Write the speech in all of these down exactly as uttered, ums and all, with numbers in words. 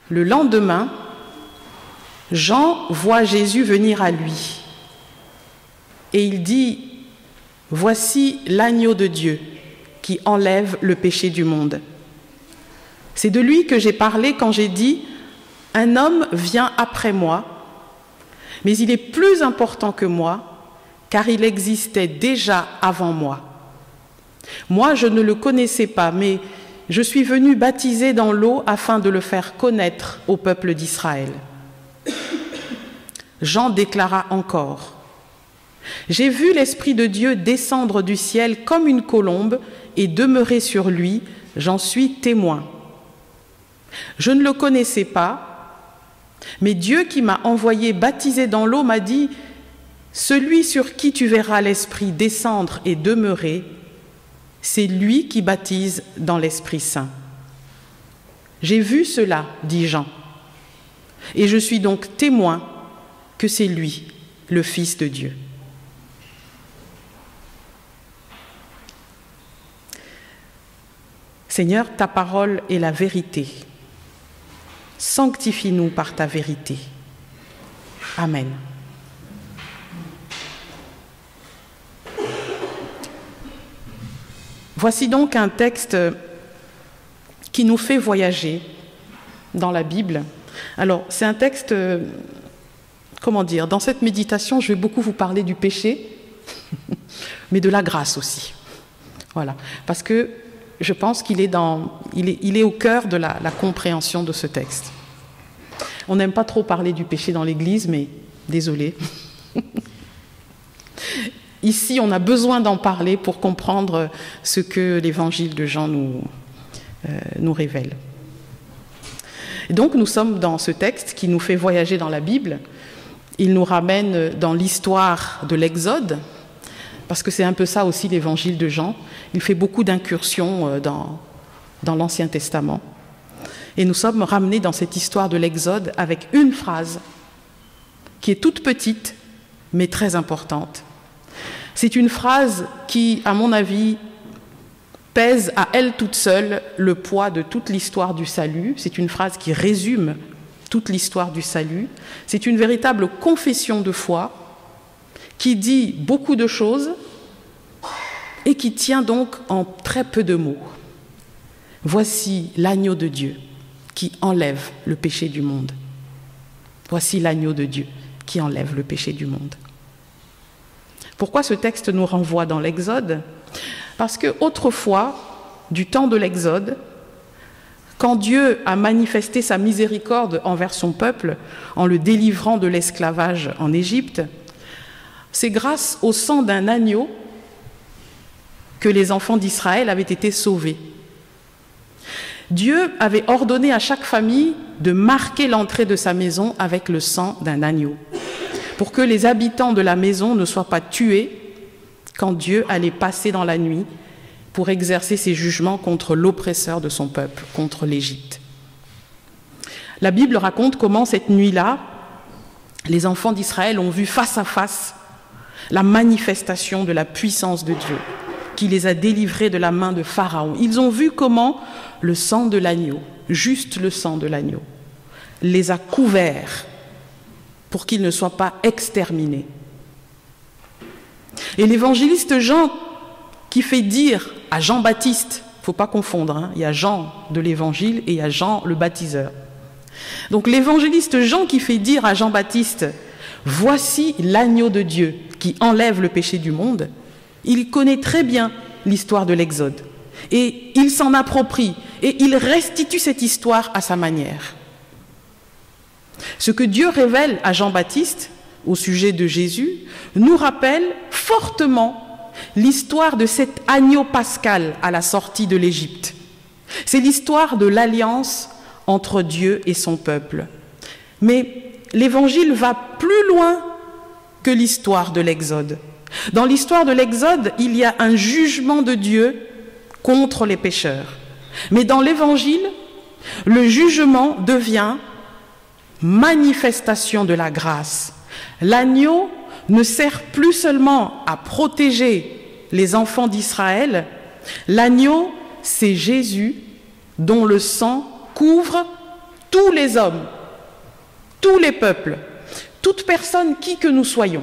Le lendemain, Jean voit Jésus venir à lui et il dit « Voici l'agneau de Dieu qui enlève le péché du monde. » C'est de lui que j'ai parlé quand j'ai dit « Un homme vient après moi, mais il est plus important que moi, car il existait déjà avant moi. Moi, je ne le connaissais pas, mais je suis venu baptiser dans l'eau afin de le faire connaître au peuple d'Israël. » Jean déclara encore « J'ai vu l'Esprit de Dieu descendre du ciel comme une colombe et demeurer sur lui, j'en suis témoin. Je ne le connaissais pas, mais Dieu qui m'a envoyé baptiser dans l'eau m'a dit « Celui sur qui tu verras l'Esprit descendre et demeurer, c'est lui qui baptise dans l'Esprit Saint. » J'ai vu cela, dit Jean, et je suis donc témoin que c'est lui, le Fils de Dieu. Seigneur, ta parole est la vérité. Sanctifie-nous par ta vérité. Amen. Voici donc un texte qui nous fait voyager dans la Bible. Alors, c'est un texte, comment dire, dans cette méditation, je vais beaucoup vous parler du péché, mais de la grâce aussi. Voilà, parce que je pense qu'il est, dans, il est, il est au cœur de la, la compréhension de ce texte. On n'aime pas trop parler du péché dans l'Église, mais désolé. Ici, on a besoin d'en parler pour comprendre ce que l'évangile de Jean nous, euh, nous révèle. Et donc, nous sommes dans ce texte qui nous fait voyager dans la Bible. Il nous ramène dans l'histoire de l'Exode, parce que c'est un peu ça aussi l'évangile de Jean. Il fait beaucoup d'incursions dans, dans l'Ancien Testament. Et nous sommes ramenés dans cette histoire de l'Exode avec une phrase qui est toute petite, mais très importante. C'est une phrase qui, à mon avis, pèse à elle toute seule le poids de toute l'histoire du salut. C'est une phrase qui résume toute l'histoire du salut. C'est une véritable confession de foi qui dit beaucoup de choses et qui tient donc en très peu de mots. Voici l'agneau de Dieu qui enlève le péché du monde. Voici l'agneau de Dieu qui enlève le péché du monde. Pourquoi ce texte nous renvoie dans l'Exode? Parce que autrefois, du temps de l'Exode, quand Dieu a manifesté sa miséricorde envers son peuple en le délivrant de l'esclavage en Égypte, c'est grâce au sang d'un agneau que les enfants d'Israël avaient été sauvés. Dieu avait ordonné à chaque famille de marquer l'entrée de sa maison avec le sang d'un agneau, pour que les habitants de la maison ne soient pas tués quand Dieu allait passer dans la nuit pour exercer ses jugements contre l'oppresseur de son peuple, contre l'Égypte. La Bible raconte comment cette nuit-là, les enfants d'Israël ont vu face à face la manifestation de la puissance de Dieu, qui les a délivrés de la main de Pharaon. Ils ont vu comment le sang de l'agneau, juste le sang de l'agneau, les a couverts pour qu'ils ne soient pas exterminés. Et l'évangéliste Jean, qui fait dire à Jean-Baptiste, il ne faut pas confondre, hein, il y a Jean de l'évangile et il y a Jean le baptiseur. Donc l'évangéliste Jean qui fait dire à Jean-Baptiste, voici l'agneau de Dieu qui enlève le péché du monde, il connaît très bien l'histoire de l'Exode. Et il s'en approprie et il restitue cette histoire à sa manière. Ce que Dieu révèle à Jean-Baptiste au sujet de Jésus nous rappelle fortement l'histoire de cet agneau pascal à la sortie de l'Égypte. C'est l'histoire de l'alliance entre Dieu et son peuple. Mais l'Évangile va plus loin que l'histoire de l'Exode. Dans l'histoire de l'Exode, il y a un jugement de Dieu contre les pécheurs. Mais dans l'Évangile, le jugement devient manifestation de la grâce. L'agneau ne sert plus seulement à protéger les enfants d'Israël. L'agneau, c'est Jésus dont le sang couvre tous les hommes, tous les peuples, toute personne qui que nous soyons.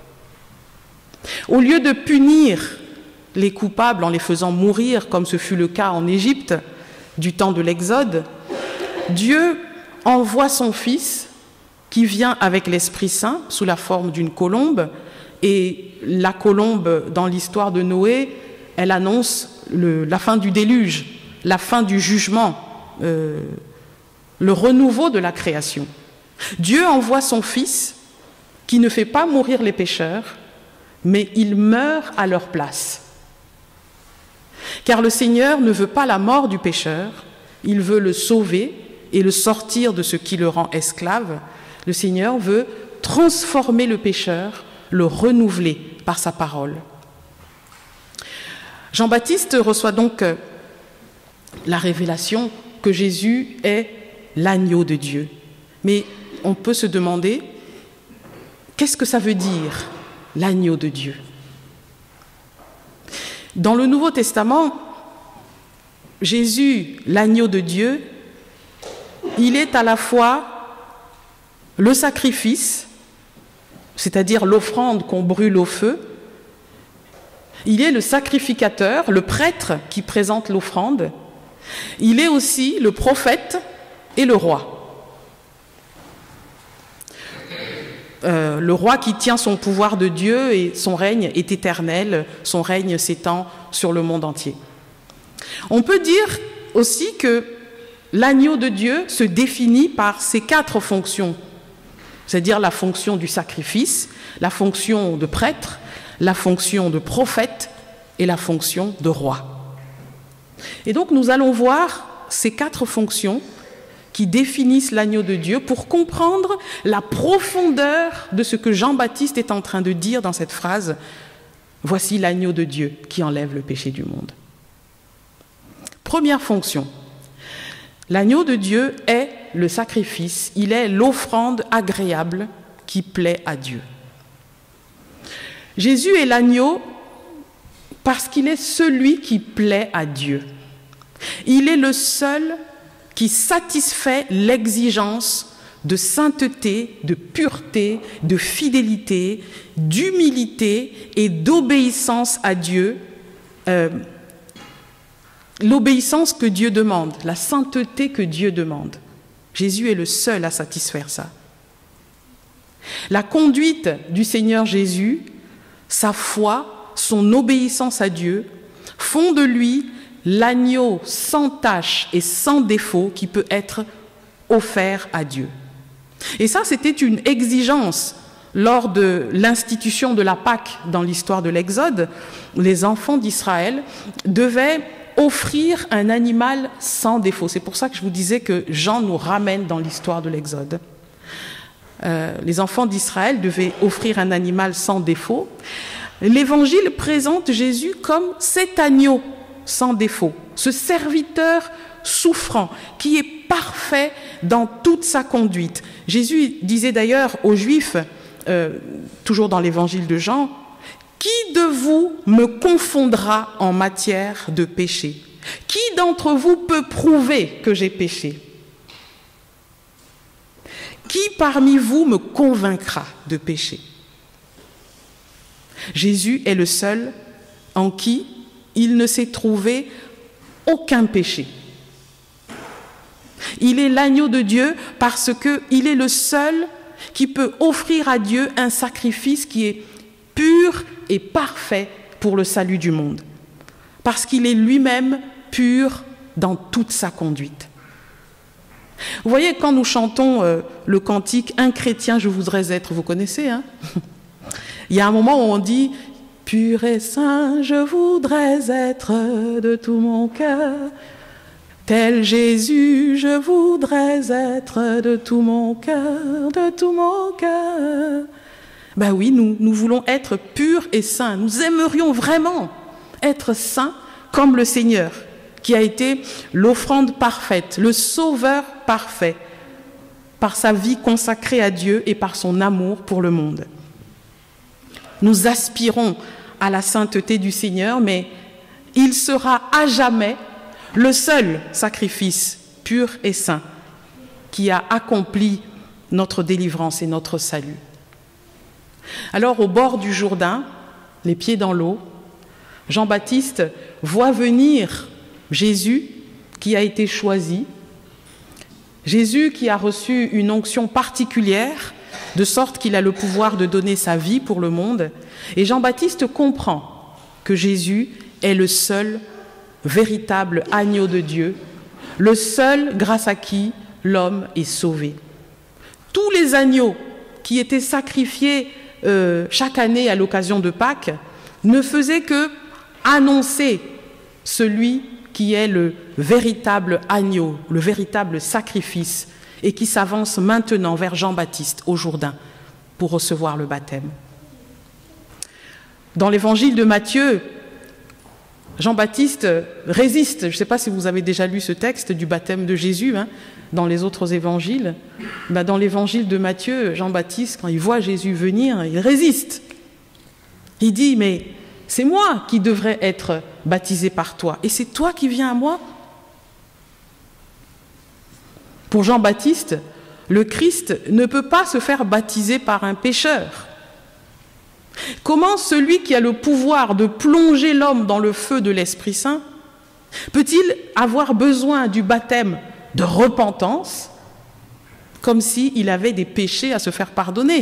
Au lieu de punir les coupables en les faisant mourir, comme ce fut le cas en Égypte du temps de l'Exode, Dieu envoie son Fils qui vient avec l'Esprit Saint sous la forme d'une colombe. Et la colombe, dans l'histoire de Noé, elle annonce le, la fin du déluge, la fin du jugement, euh, le renouveau de la création. Dieu envoie son Fils qui ne fait pas mourir les pécheurs, mais il meurt à leur place. Car le Seigneur ne veut pas la mort du pécheur, il veut le sauver et le sortir de ce qui le rend esclave. Le Seigneur veut transformer le pécheur, le renouveler par sa parole. Jean-Baptiste reçoit donc la révélation que Jésus est l'agneau de Dieu. Mais on peut se demander, qu'est-ce que ça veut dire, l'agneau de Dieu? Dans le Nouveau Testament, Jésus, l'agneau de Dieu, il est à la fois le sacrifice, c'est-à-dire l'offrande qu'on brûle au feu. Il est le sacrificateur, le prêtre qui présente l'offrande. Il est aussi le prophète et le roi. Euh, le roi qui tient son pouvoir de Dieu et son règne est éternel, son règne s'étend sur le monde entier. On peut dire aussi que l'agneau de Dieu se définit par ces quatre fonctions, c'est-à-dire la fonction du sacrifice, la fonction de prêtre, la fonction de prophète et la fonction de roi. Et donc nous allons voir ces quatre fonctions qui définissent l'agneau de Dieu pour comprendre la profondeur de ce que Jean-Baptiste est en train de dire dans cette phrase « Voici l'agneau de Dieu qui enlève le péché du monde ». Première fonction, l'agneau de Dieu est le sacrifice, il est l'offrande agréable qui plaît à Dieu. Jésus est l'agneau parce qu'il est celui qui plaît à Dieu. Il est le seul qui satisfait l'exigence de sainteté, de pureté, de fidélité, d'humilité et d'obéissance à Dieu, euh, l'obéissance que Dieu demande, la sainteté que Dieu demande. Jésus est le seul à satisfaire ça. La conduite du Seigneur Jésus, sa foi, son obéissance à Dieu, font de lui l'agneau sans tache et sans défaut qui peut être offert à Dieu. Et ça, c'était une exigence lors de l'institution de la Pâque dans l'histoire de l'Exode. Les enfants d'Israël devaient offrir un animal sans défaut. C'est pour ça que je vous disais que Jean nous ramène dans l'histoire de l'Exode. Euh, les enfants d'Israël devaient offrir un animal sans défaut. L'Évangile présente Jésus comme cet agneau sans défaut, ce serviteur souffrant, qui est parfait dans toute sa conduite. Jésus disait d'ailleurs aux Juifs, euh, toujours dans l'Évangile de Jean, « Qui de vous me confondra en matière de péché? Qui d'entre vous peut prouver que j'ai péché? Qui parmi vous me convaincra de péché ?» Jésus est le seul en qui il ne s'est trouvé aucun péché. Il est l'agneau de Dieu parce qu'il est le seul qui peut offrir à Dieu un sacrifice qui est pur et parfait pour le salut du monde. Parce qu'il est lui-même pur dans toute sa conduite. Vous voyez, quand nous chantons euh, le cantique « Un chrétien, je voudrais être », vous connaissez, hein? Il y a un moment où on dit « Pur et saint, je voudrais être de tout mon cœur. Tel Jésus, je voudrais être de tout mon cœur, de tout mon cœur. » Ben oui, nous, nous voulons être purs et saints. Nous aimerions vraiment être saints comme le Seigneur, qui a été l'offrande parfaite, le sauveur parfait, par sa vie consacrée à Dieu et par son amour pour le monde. Nous aspirons à la sainteté du Seigneur, mais il sera à jamais le seul sacrifice pur et saint qui a accompli notre délivrance et notre salut. Alors, au bord du Jourdain, les pieds dans l'eau, Jean-Baptiste voit venir Jésus qui a été choisi, Jésus qui a reçu une onction particulière, de sorte qu'il a le pouvoir de donner sa vie pour le monde. Et Jean-Baptiste comprend que Jésus est le seul véritable agneau de Dieu, le seul grâce à qui l'homme est sauvé. Tous les agneaux qui étaient sacrifiés euh, chaque année à l'occasion de Pâques ne faisaient que annoncer celui qui est le véritable agneau, le véritable sacrifice, et qui s'avance maintenant vers Jean-Baptiste au Jourdain pour recevoir le baptême. Dans l'évangile de Matthieu, Jean-Baptiste résiste. Je ne sais pas si vous avez déjà lu ce texte du baptême de Jésus, hein, dans les autres évangiles. Ben, dans l'évangile de Matthieu, Jean-Baptiste, quand il voit Jésus venir, il résiste. Il dit, mais c'est moi qui devrais être baptisé par toi, et c'est toi qui viens à moi? Pour Jean-Baptiste, le Christ ne peut pas se faire baptiser par un pécheur. Comment celui qui a le pouvoir de plonger l'homme dans le feu de l'Esprit Saint peut-il avoir besoin du baptême de repentance comme s'il avait des péchés à se faire pardonner?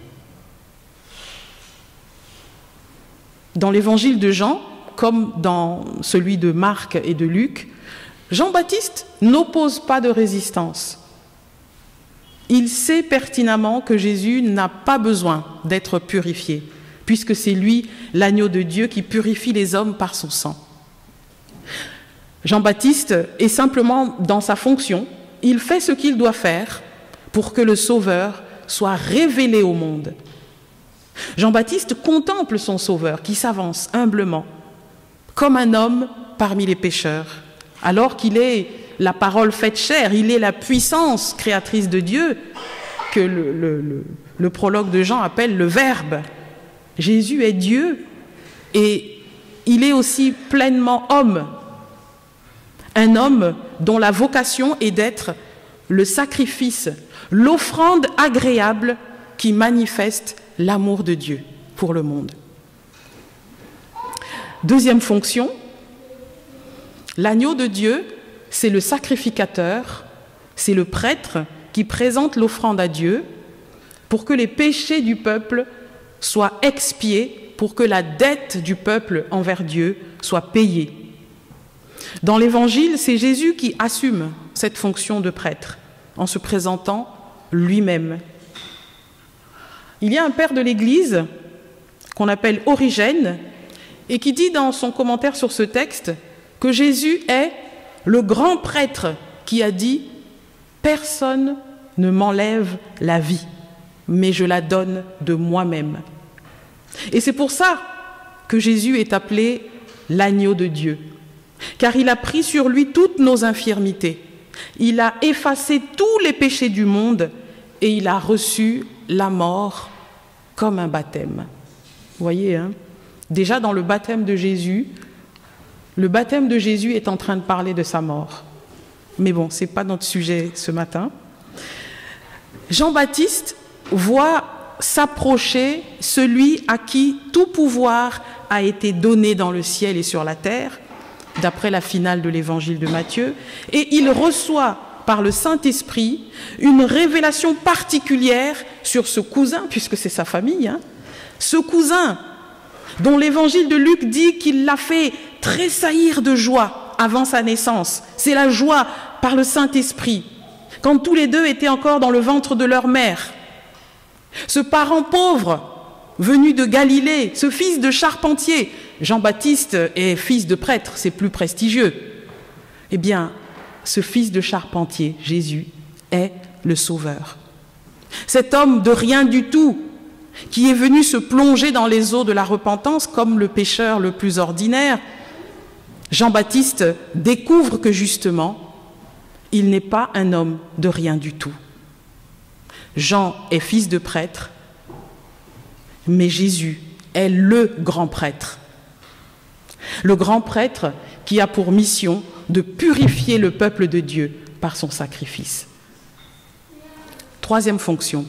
Dans l'évangile de Jean, comme dans celui de Marc et de Luc, Jean-Baptiste n'oppose pas de résistance. Il sait pertinemment que Jésus n'a pas besoin d'être purifié, puisque c'est lui, l'agneau de Dieu, qui purifie les hommes par son sang. Jean-Baptiste est simplement dans sa fonction. Il fait ce qu'il doit faire pour que le Sauveur soit révélé au monde. Jean-Baptiste contemple son Sauveur qui s'avance humblement, comme un homme parmi les pécheurs, alors qu'il est la parole faite chair, il est la puissance créatrice de Dieu, que le, le, le, le prologue de Jean appelle le Verbe. Jésus est Dieu et il est aussi pleinement homme, un homme dont la vocation est d'être le sacrifice, l'offrande agréable qui manifeste l'amour de Dieu pour le monde. Deuxième fonction, l'agneau de Dieu, c'est le sacrificateur, c'est le prêtre qui présente l'offrande à Dieu pour que les péchés du peuple soient expiés, pour que la dette du peuple envers Dieu soit payée. Dans l'Évangile, c'est Jésus qui assume cette fonction de prêtre en se présentant lui-même. Il y a un père de l'Église qu'on appelle Origène et qui dit dans son commentaire sur ce texte que Jésus est le grand prêtre qui a dit « Personne ne m'enlève la vie, mais je la donne de moi-même ». Et c'est pour ça que Jésus est appelé l'agneau de Dieu, car il a pris sur lui toutes nos infirmités. Il a effacé tous les péchés du monde et il a reçu la mort comme un baptême. Vous voyez, hein? Déjà dans le baptême de Jésus, le baptême de Jésus est en train de parler de sa mort. Mais bon, ce n'est pas notre sujet ce matin. Jean-Baptiste voit s'approcher celui à qui tout pouvoir a été donné dans le ciel et sur la terre, d'après la finale de l'évangile de Matthieu, et il reçoit par le Saint-Esprit une révélation particulière sur ce cousin, puisque c'est sa famille, hein, ce cousin dont l'évangile de Luc dit qu'il l'a fait tressaillir de joie avant sa naissance. C'est la joie par le Saint-Esprit, quand tous les deux étaient encore dans le ventre de leur mère. Ce parent pauvre, venu de Galilée, ce fils de charpentier, Jean-Baptiste est fils de prêtre, c'est plus prestigieux. Eh bien, ce fils de charpentier, Jésus, est le Sauveur. Cet homme de rien du tout, qui est venu se plonger dans les eaux de la repentance comme le pécheur le plus ordinaire, Jean-Baptiste découvre que justement, il n'est pas un homme de rien du tout. Jean est fils de prêtre, mais Jésus est le grand prêtre. Le grand prêtre qui a pour mission de purifier le peuple de Dieu par son sacrifice. Troisième fonction.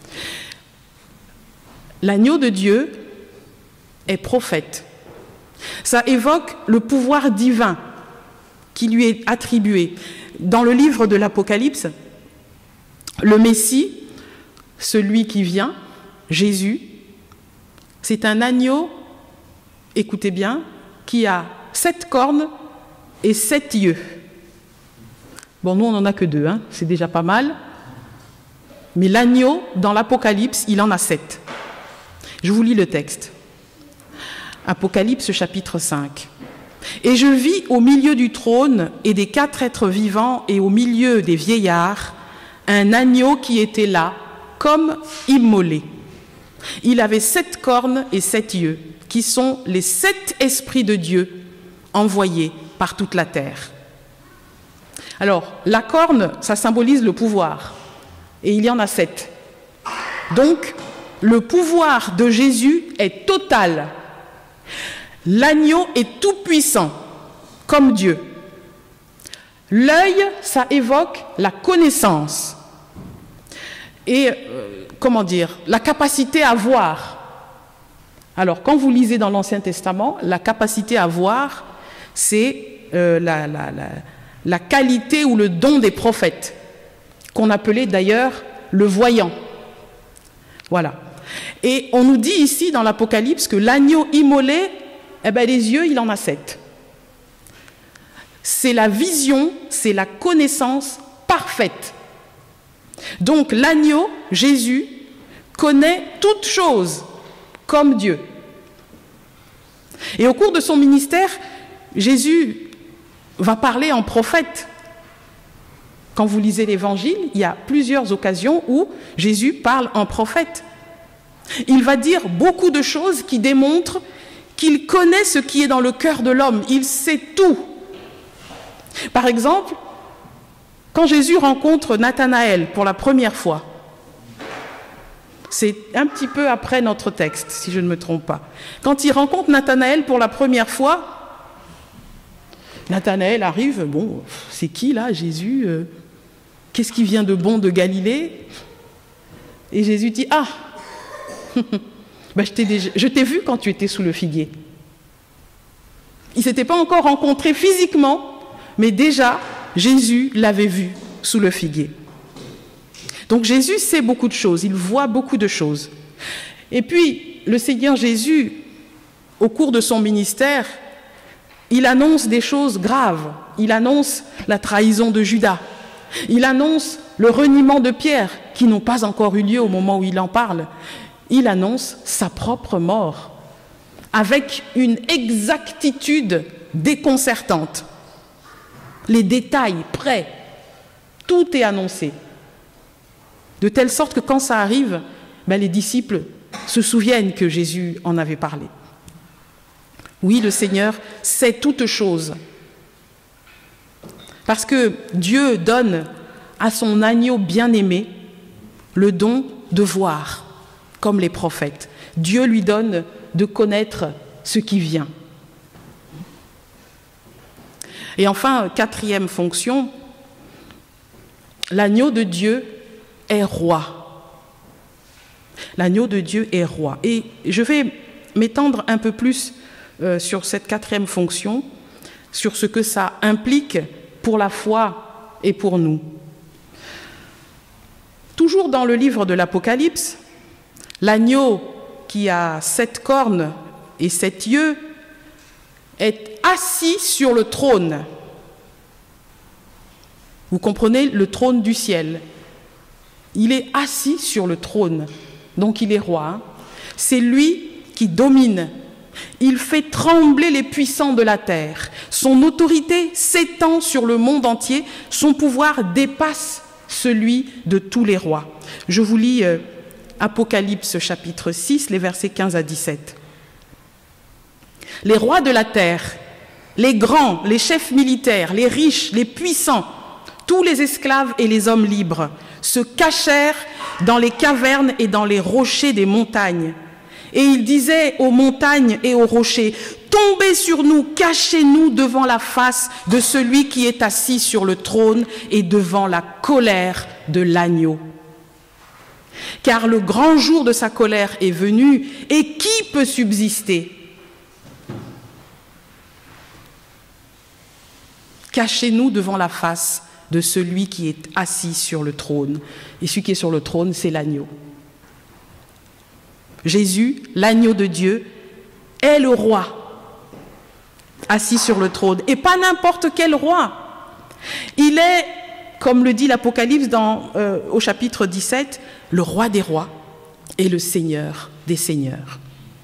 L'agneau de Dieu est prophète. Ça évoque le pouvoir divin qui lui est attribué. Dans le livre de l'Apocalypse, le Messie, celui qui vient, Jésus, c'est un agneau, écoutez bien, qui a sept cornes et sept yeux. Bon, nous, on n'en a que deux, hein, c'est déjà pas mal. Mais l'agneau, dans l'Apocalypse, il en a sept. Je vous lis le texte. Apocalypse chapitre cinq. Et je vis au milieu du trône et des quatre êtres vivants et au milieu des vieillards, un agneau qui était là, comme immolé. Il avait sept cornes et sept yeux, qui sont les sept esprits de Dieu envoyés par toute la terre. Alors, la corne, ça symbolise le pouvoir, et il y en a sept. Donc, le pouvoir de Jésus est total. L'agneau est tout puissant, comme Dieu. L'œil, ça évoque la connaissance. Et, euh, comment dire, la capacité à voir. Alors, quand vous lisez dans l'Ancien Testament, la capacité à voir, c'est euh, la, la, la, la qualité ou le don des prophètes, qu'on appelait d'ailleurs le voyant. Voilà. Et on nous dit ici dans l'Apocalypse que l'agneau immolé, eh ben, les yeux, il en a sept. C'est la vision, c'est la connaissance parfaite. Donc l'agneau, Jésus, connaît toutes choses comme Dieu. Et au cours de son ministère, Jésus va parler en prophète. Quand vous lisez l'Évangile, il y a plusieurs occasions où Jésus parle en prophète. Il va dire beaucoup de choses qui démontrent qu'il connaît ce qui est dans le cœur de l'homme. Il sait tout. Par exemple, quand Jésus rencontre Nathanaël pour la première fois, c'est un petit peu après notre texte, si je ne me trompe pas. Quand il rencontre Nathanaël pour la première fois, Nathanaël arrive, bon, c'est qui là, Jésus euh, qu'est-ce qui vient de bon de Galilée? Et Jésus dit, ah, ben, je t'ai déjà, je t'ai vu quand tu étais sous le figuier. Ils ne s'étaient pas encore rencontrés physiquement, mais déjà, Jésus l'avait vu sous le figuier. Donc Jésus sait beaucoup de choses, il voit beaucoup de choses. Et puis, le Seigneur Jésus, au cours de son ministère, il annonce des choses graves. Il annonce la trahison de Judas. Il annonce le reniement de Pierre, qui n'ont pas encore eu lieu au moment où il en parle. Il annonce sa propre mort, avec une exactitude déconcertante. Les détails prêts, tout est annoncé. De telle sorte que quand ça arrive, ben les disciples se souviennent que Jésus en avait parlé. Oui, le Seigneur sait toutes choses. Parce que Dieu donne à son agneau bien-aimé le don de voir, comme les prophètes. Dieu lui donne de connaître ce qui vient. Et enfin, quatrième fonction, l'agneau de Dieu est roi. L'agneau de Dieu est roi. Et je vais m'étendre un peu plus euh, sur cette quatrième fonction, sur ce que ça implique pour la foi et pour nous. Toujours dans le livre de l'Apocalypse, l'agneau qui a sept cornes et sept yeux est assis sur le trône. Vous comprenez, le trône du ciel. Il est assis sur le trône, donc il est roi. Hein. C'est lui qui domine. Il fait trembler les puissants de la terre. Son autorité s'étend sur le monde entier. Son pouvoir dépasse celui de tous les rois. Je vous lis euh, Apocalypse chapitre six, les versets quinze à dix-sept. Les rois de la terre, les grands, les chefs militaires, les riches, les puissants, tous les esclaves et les hommes libres se cachèrent dans les cavernes et dans les rochers des montagnes. Et ils disaient aux montagnes et aux rochers, « Tombez sur nous, cachez-nous devant la face de celui qui est assis sur le trône et devant la colère de l'agneau. » car le grand jour de sa colère est venu, et qui peut subsister? Cachez-nous devant la face de celui qui est assis sur le trône. Et celui qui est sur le trône, c'est l'agneau. Jésus, l'agneau de Dieu, est le roi, assis sur le trône. Et pas n'importe quel roi. Il est, comme le dit l'Apocalypse dans, euh, au chapitre dix-sept, le roi des rois et le seigneur des seigneurs.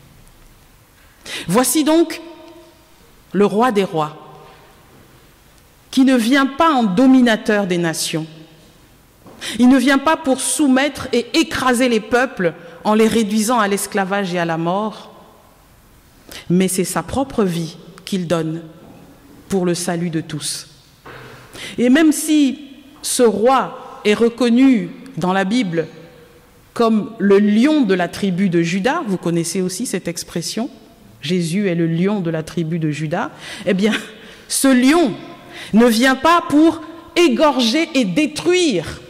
Voici donc le roi des rois, qui ne vient pas en dominateur des nations. Il ne vient pas pour soumettre et écraser les peuples en les réduisant à l'esclavage et à la mort, mais c'est sa propre vie qu'il donne pour le salut de tous. Et même si ce roi est reconnu dans la Bible comme le lion de la tribu de Juda, vous connaissez aussi cette expression, Jésus est le lion de la tribu de Juda, eh bien, ce lion ne vient pas pour égorger et détruire.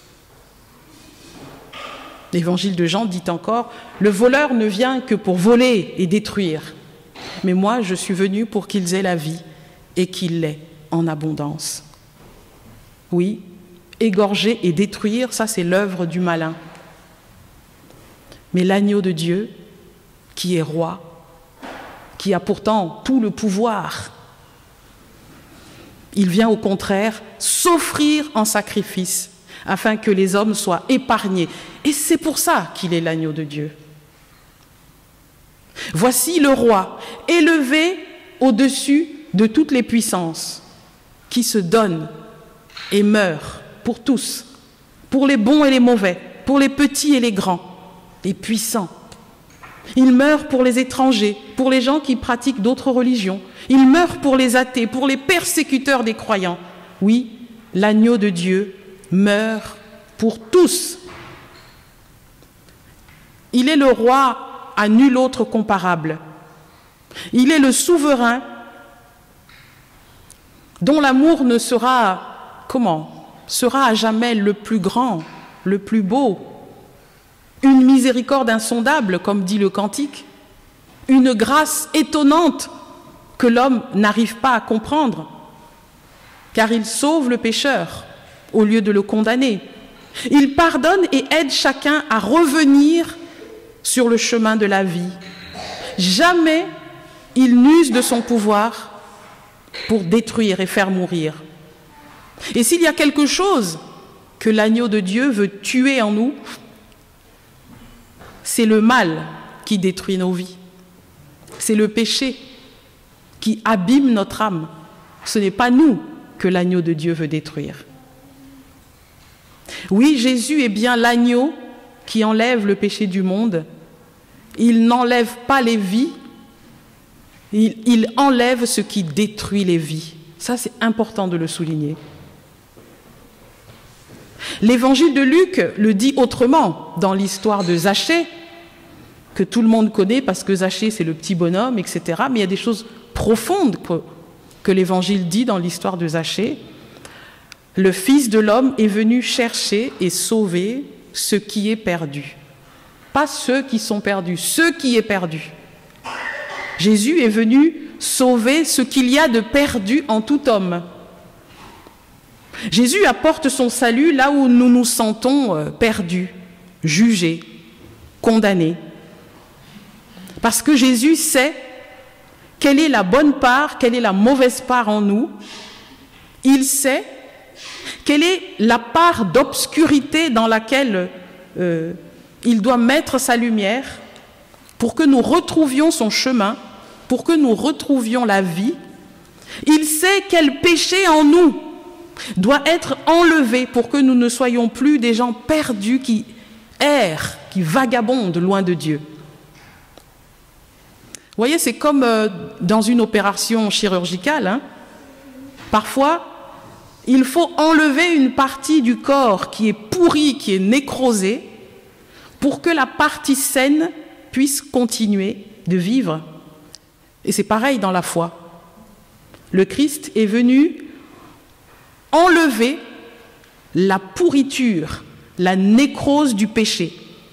L'évangile de Jean dit encore, le voleur ne vient que pour voler et détruire. Mais moi, je suis venu pour qu'ils aient la vie et qu'ils l'aient en abondance. Oui, égorger et détruire, ça c'est l'œuvre du malin. Mais l'agneau de Dieu, qui est roi, qui a pourtant tout le pouvoir, il vient au contraire s'offrir en sacrifice afin que les hommes soient épargnés. Et c'est pour ça qu'il est l'agneau de Dieu. Voici le roi, élevé au-dessus de toutes les puissances, qui se donne et meurt pour tous, pour les bons et les mauvais, pour les petits et les grands, les puissants. Il meurt pour les étrangers, pour les gens qui pratiquent d'autres religions. Il meurt pour les athées, pour les persécuteurs des croyants. Oui, l'agneau de Dieu meurt pour tous. Il est le roi à nul autre comparable. Il est le souverain dont l'amour ne sera, comment, sera à jamais le plus grand, le plus beau. Une miséricorde insondable, comme dit le cantique. Une grâce étonnante que l'homme n'arrive pas à comprendre, car il sauve le pécheur au lieu de le condamner. Il pardonne et aide chacun à revenir sur le chemin de la vie. Jamais il n'use de son pouvoir pour détruire et faire mourir. Et s'il y a quelque chose que l'agneau de Dieu veut tuer en nous, c'est le mal qui détruit nos vies. C'est le péché qui abîme notre âme. Ce n'est pas nous que l'agneau de Dieu veut détruire. Oui, Jésus est bien l'agneau qui enlève le péché du monde. Il n'enlève pas les vies, il, il enlève ce qui détruit les vies. Ça, c'est important de le souligner. L'évangile de Luc le dit autrement dans l'histoire de Zachée, que tout le monde connaît parce que Zachée, c'est le petit bonhomme, et cetera. Mais il y a des choses profondes que, que l'évangile dit dans l'histoire de Zachée. Le Fils de l'homme est venu chercher et sauver ce qui est perdu. Pas ceux qui sont perdus, ce qui est perdu. Jésus est venu sauver ce qu'il y a de perdu en tout homme. Jésus apporte son salut là où nous nous sentons perdus, jugés, condamnés. Parce que Jésus sait quelle est la bonne part, quelle est la mauvaise part en nous. Il sait quelle est la part d'obscurité dans laquelle euh, il doit mettre sa lumière pour que nous retrouvions son chemin, pour que nous retrouvions la vie. Il sait quel péché en nous doit être enlevé pour que nous ne soyons plus des gens perdus qui errent, qui vagabondent loin de Dieu. Vous voyez, c'est comme euh, dans une opération chirurgicale. Hein. Parfois, il faut enlever une partie du corps qui est pourrie, qui est nécrosée, pour que la partie saine puisse continuer de vivre. Et c'est pareil dans la foi. Le Christ est venu enlever la pourriture, la nécrose du péché,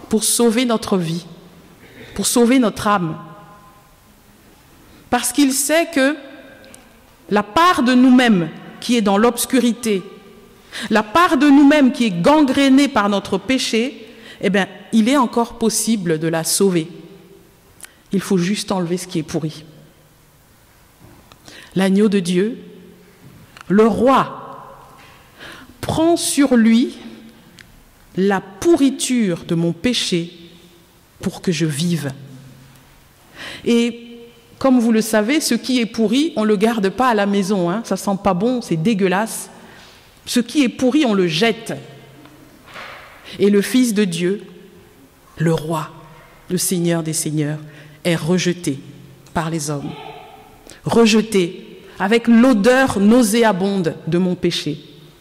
pour sauver notre vie, pour sauver notre âme. Parce qu'il sait que la part de nous-mêmes qui est dans l'obscurité, la part de nous-mêmes qui est gangrénée par notre péché, eh bien, il est encore possible de la sauver. Il faut juste enlever ce qui est pourri. L'agneau de Dieu, le roi, prend sur lui la pourriture de mon péché pour que je vive. Et comme vous le savez, ce qui est pourri, on ne le garde pas à la maison, hein. Ça sent pas bon, c'est dégueulasse. Ce qui est pourri, on le jette. Et le Fils de Dieu, le roi, le Seigneur des Seigneurs, est rejeté par les hommes. Rejeté avec l'odeur nauséabonde de mon péché.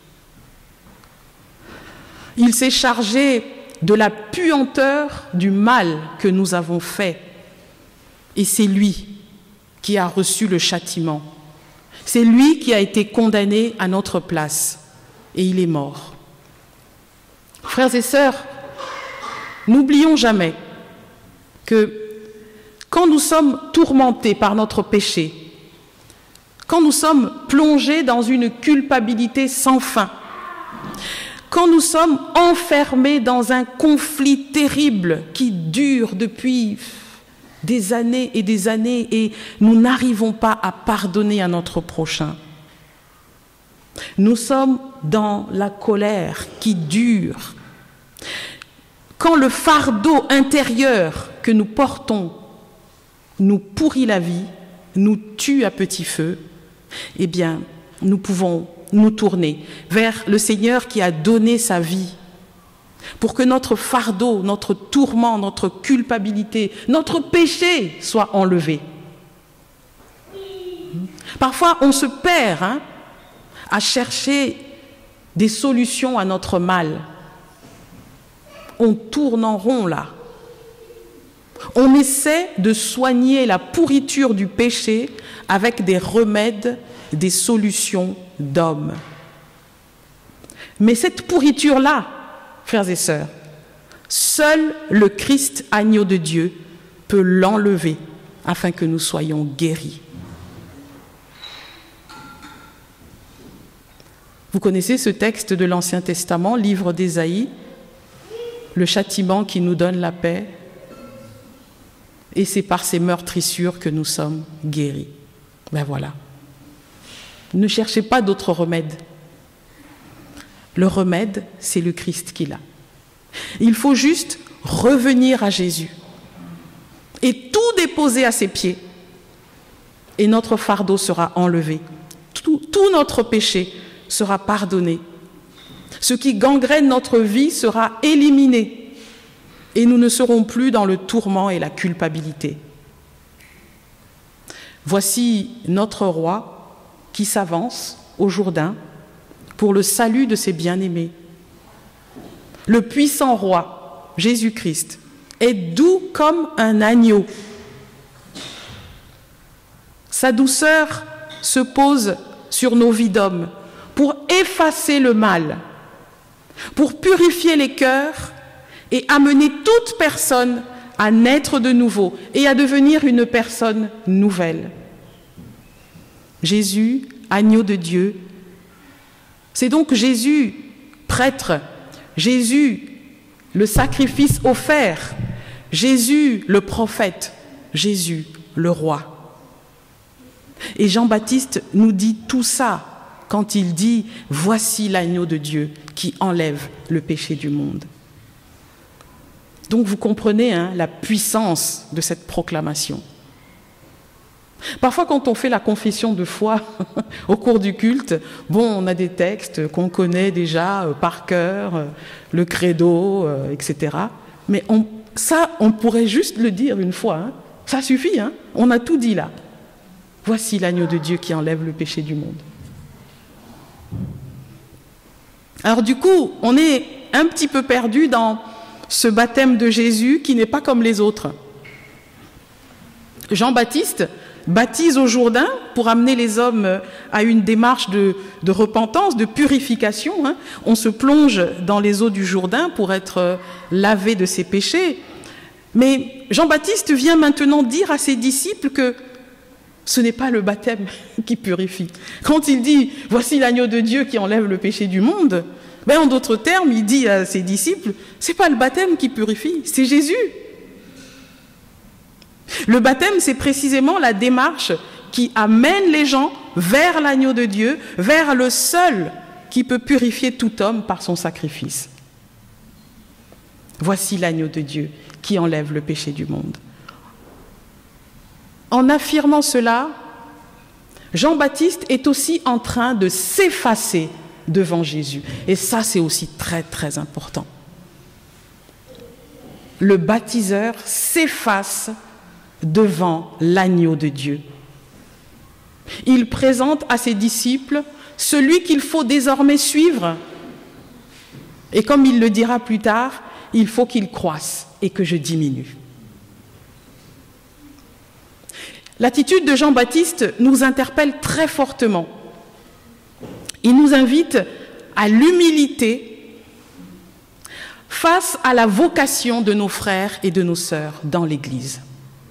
Il s'est chargé de la puanteur du mal que nous avons fait. Et c'est lui qui a reçu le châtiment. C'est lui qui a été condamné à notre place. Et il est mort. Frères et sœurs, n'oublions jamais que quand nous sommes tourmentés par notre péché, quand nous sommes plongés dans une culpabilité sans fin, quand nous sommes enfermés dans un conflit terrible qui dure depuis des années et des années et nous n'arrivons pas à pardonner à notre prochain, nous sommes dans la colère qui dure. Quand le fardeau intérieur que nous portons nous pourrit la vie, nous tue à petit feu, eh bien, nous pouvons nous tourner vers le Seigneur qui a donné sa vie pour que notre fardeau, notre tourment, notre culpabilité, notre péché soit enlevé. Parfois, on se perd hein, à chercher des solutions à notre mal. On tourne en rond là. On essaie de soigner la pourriture du péché avec des remèdes, des solutions d'hommes. Mais cette pourriture-là, frères et sœurs, seul le Christ, agneau de Dieu, peut l'enlever afin que nous soyons guéris. Vous connaissez ce texte de l'Ancien Testament, livre d'Ésaïe, le châtiment qui nous donne la paix, et c'est par ces meurtrissures que nous sommes guéris. Ben voilà. Ne cherchez pas d'autre remède. Le remède, c'est le Christ qui l'a. Il faut juste revenir à Jésus et tout déposer à ses pieds. Et notre fardeau sera enlevé. Tout, tout notre péché sera pardonné. Ce qui gangrène notre vie sera éliminé. Et nous ne serons plus dans le tourment et la culpabilité. Voici notre roi qui s'avance au Jourdain pour le salut de ses bien-aimés. Le puissant roi, Jésus-Christ, est doux comme un agneau. Sa douceur se pose sur nos vies d'hommes pour effacer le mal, pour purifier les cœurs et amener toute personne à naître de nouveau et à devenir une personne nouvelle. Jésus, agneau de Dieu, c'est donc Jésus, prêtre, Jésus, le sacrifice offert, Jésus, le prophète, Jésus, le roi. Et Jean-Baptiste nous dit tout ça quand il dit « Voici l'agneau de Dieu qui enlève le péché du monde ». Donc vous comprenez hein, la puissance de cette proclamation. Parfois, quand on fait la confession de foi au cours du culte, bon, on a des textes qu'on connaît déjà euh, par cœur, euh, le credo, euh, et cetera. Mais on, ça, on pourrait juste le dire une fois. Hein. Ça suffit, hein. On a tout dit là. Voici l'agneau de Dieu qui enlève le péché du monde. Alors du coup, on est un petit peu perdu dans ce baptême de Jésus qui n'est pas comme les autres. Jean-Baptiste baptise au Jourdain pour amener les hommes à une démarche de, de repentance, de purification. Hein. On se plonge dans les eaux du Jourdain pour être lavé de ses péchés. Mais Jean-Baptiste vient maintenant dire à ses disciples que ce n'est pas le baptême qui purifie. Quand il dit « Voici l'agneau de Dieu qui enlève le péché du monde », ben en d'autres termes, il dit à ses disciples « Ce n'est pas le baptême qui purifie, c'est Jésus ». Le baptême, c'est précisément la démarche qui amène les gens vers l'agneau de Dieu, vers le seul qui peut purifier tout homme par son sacrifice. Voici l'agneau de Dieu qui enlève le péché du monde. En affirmant cela, Jean-Baptiste est aussi en train de s'effacer devant Jésus. Et ça, c'est aussi très, très important. Le baptiseur s'efface devant l'agneau de Dieu. Il présente à ses disciples celui qu'il faut désormais suivre. Et comme il le dira plus tard, il faut qu'il croisse et que je diminue. L'attitude de Jean-Baptiste nous interpelle très fortement. Il nous invite à l'humilité face à la vocation de nos frères et de nos sœurs dans l'Église.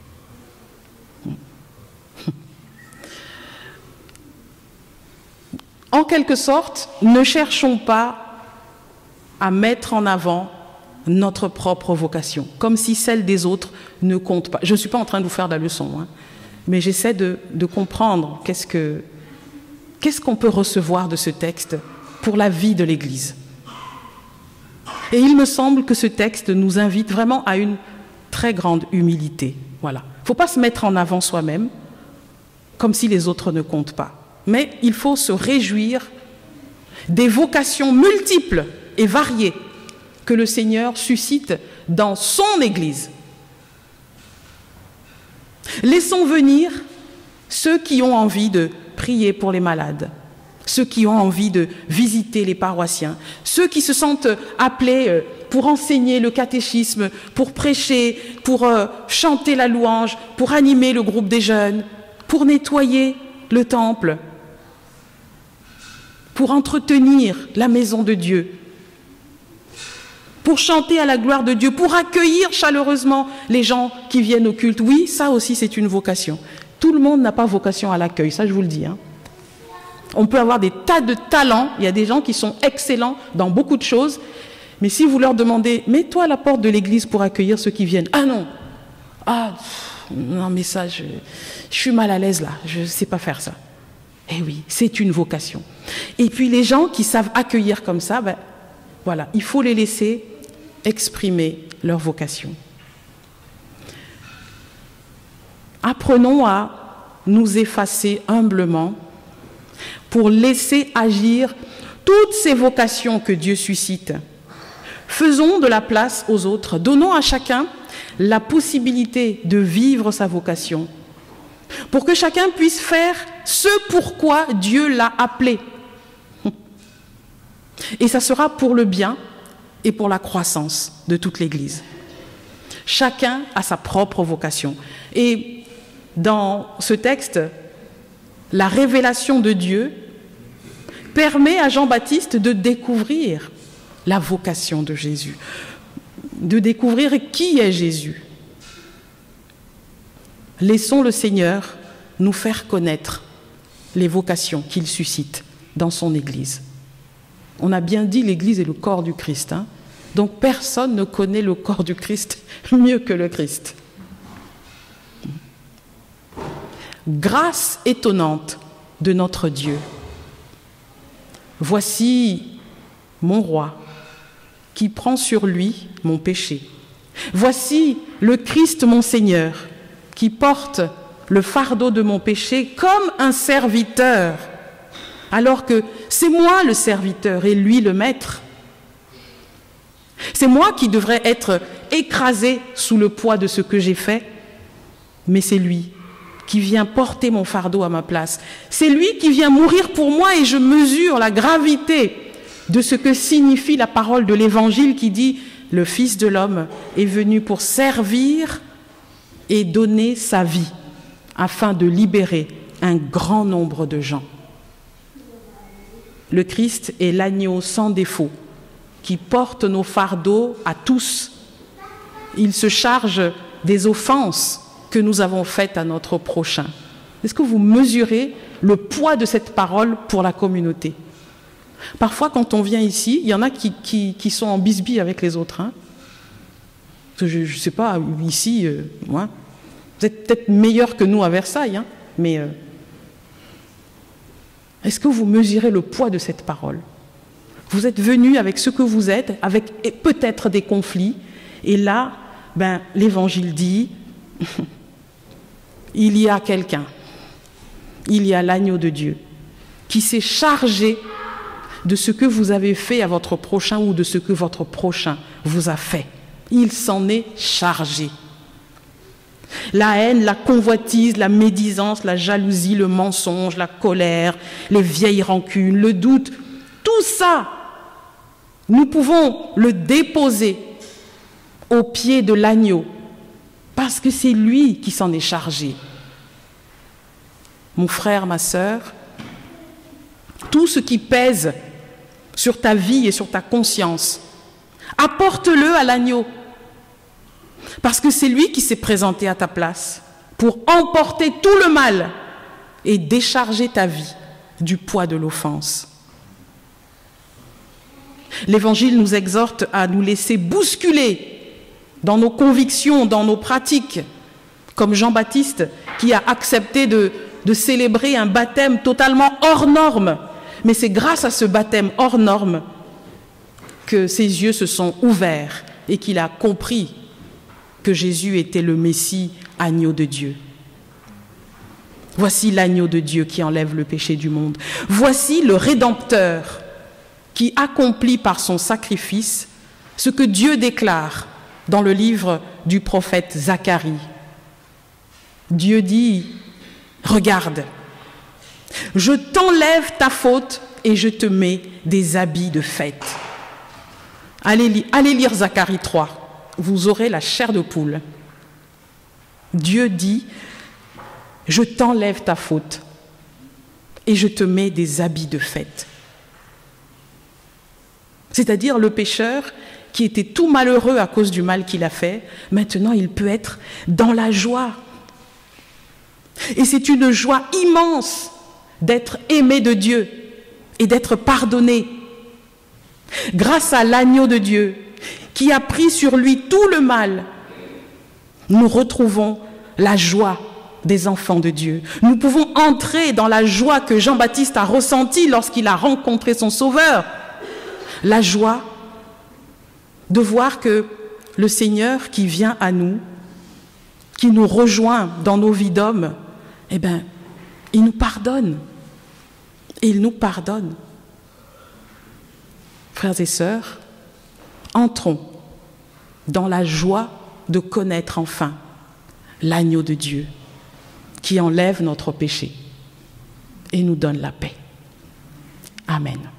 En quelque sorte, ne cherchons pas à mettre en avant notre propre vocation, comme si celle des autres ne compte pas. Je ne suis pas en train de vous faire de la leçon, hein, mais j'essaie de, de comprendre qu'est-ce que, qu'est-ce qu'on peut recevoir de ce texte pour la vie de l'Église. Et il me semble que ce texte nous invite vraiment à une très grande humilité. Voilà. Il ne faut pas se mettre en avant soi-même, comme si les autres ne comptent pas. Mais il faut se réjouir des vocations multiples et variées que le Seigneur suscite dans son Église. Laissons venir ceux qui ont envie de prier pour les malades, ceux qui ont envie de visiter les paroissiens, ceux qui se sentent appelés pour enseigner le catéchisme, pour prêcher, pour chanter la louange, pour animer le groupe des jeunes, pour nettoyer le temple, pour entretenir la maison de Dieu, pour chanter à la gloire de Dieu, pour accueillir chaleureusement les gens qui viennent au culte. Oui, ça aussi c'est une vocation. Tout le monde n'a pas vocation à l'accueil, ça je vous le dis. Hein. On peut avoir des tas de talents, il y a des gens qui sont excellents dans beaucoup de choses, mais si vous leur demandez, mets-toi à la porte de l'église pour accueillir ceux qui viennent. Ah non, ah non mais ça, je, je suis mal à l'aise là, je ne sais pas faire ça. Eh oui, c'est une vocation. Et puis les gens qui savent accueillir comme ça, ben, voilà, il faut les laisser exprimer leur vocation. Apprenons à nous effacer humblement pour laisser agir toutes ces vocations que Dieu suscite. Faisons de la place aux autres, donnons à chacun la possibilité de vivre sa vocation, pour que chacun puisse faire ce pourquoi Dieu l'a appelé. Et ça sera pour le bien et pour la croissance de toute l'Église. Chacun a sa propre vocation. Et dans ce texte, la révélation de Dieu permet à Jean-Baptiste de découvrir la vocation de Jésus, de découvrir qui est Jésus. Laissons le Seigneur nous faire connaître les vocations qu'il suscite dans son Église. On a bien dit l'Église est le corps du Christ. Hein? Donc personne ne connaît le corps du Christ mieux que le Christ. Grâce étonnante de notre Dieu. Voici mon roi qui prend sur lui mon péché. Voici le Christ mon Seigneur qui porte le fardeau de mon péché comme un serviteur, alors que c'est moi le serviteur et lui le maître. C'est moi qui devrais être écrasé sous le poids de ce que j'ai fait, mais c'est lui qui vient porter mon fardeau à ma place. C'est lui qui vient mourir pour moi et je mesure la gravité de ce que signifie la parole de l'Évangile qui dit « Le Fils de l'homme est venu pour servir et donner sa vie afin de libérer un grand nombre de gens. Le Christ est l'agneau sans défaut qui porte nos fardeaux à tous. Il se charge des offenses que nous avons faites à notre prochain. Est-ce que vous mesurez le poids de cette parole pour la communauté? Parfois, quand on vient ici, il y en a qui, qui, qui sont en bisbille avec les autres. Hein. Je ne sais pas, ici, euh, ouais. Vous êtes peut-être meilleurs que nous à Versailles, hein, mais euh, est-ce que vous mesurez le poids de cette parole? Vous êtes venus avec ce que vous êtes, avec peut-être des conflits, et là, ben, l'Évangile dit, il y a quelqu'un, il y a l'agneau de Dieu, qui s'est chargé de ce que vous avez fait à votre prochain ou de ce que votre prochain vous a fait. Il s'en est chargé. La haine, la convoitise, la médisance, la jalousie, le mensonge, la colère, les vieilles rancunes, le doute, tout ça, nous pouvons le déposer au pied de l'agneau parce que c'est lui qui s'en est chargé. Mon frère, ma sœur, tout ce qui pèse sur ta vie et sur ta conscience, apporte-le à l'agneau. Parce que c'est lui qui s'est présenté à ta place pour emporter tout le mal et décharger ta vie du poids de l'offense. L'Évangile nous exhorte à nous laisser bousculer dans nos convictions, dans nos pratiques, comme Jean-Baptiste qui a accepté de, de célébrer un baptême totalement hors norme. Mais c'est grâce à ce baptême hors norme que ses yeux se sont ouverts et qu'il a compris que Jésus était le Messie, agneau de Dieu. Voici l'agneau de Dieu qui enlève le péché du monde. Voici le Rédempteur qui accomplit par son sacrifice ce que Dieu déclare dans le livre du prophète Zacharie. Dieu dit, regarde, je t'enlève ta faute et je te mets des habits de fête. Allez, allez lire Zacharie trois. Vous aurez la chair de poule. Dieu dit, je t'enlève ta faute et je te mets des habits de fête. C'est-à-dire le pécheur qui était tout malheureux à cause du mal qu'il a fait, maintenant il peut être dans la joie. Et c'est une joie immense d'être aimé de Dieu et d'être pardonné. Grâce à l'agneau de Dieu, qui a pris sur lui tout le mal, nous retrouvons la joie des enfants de Dieu. Nous pouvons entrer dans la joie que Jean-Baptiste a ressentie lorsqu'il a rencontré son Sauveur. La joie de voir que le Seigneur qui vient à nous, qui nous rejoint dans nos vies d'hommes, eh bien, il nous pardonne. Et il nous pardonne. Frères et sœurs, entrons dans la joie de connaître enfin l'agneau de Dieu qui enlève notre péché et nous donne la paix. Amen.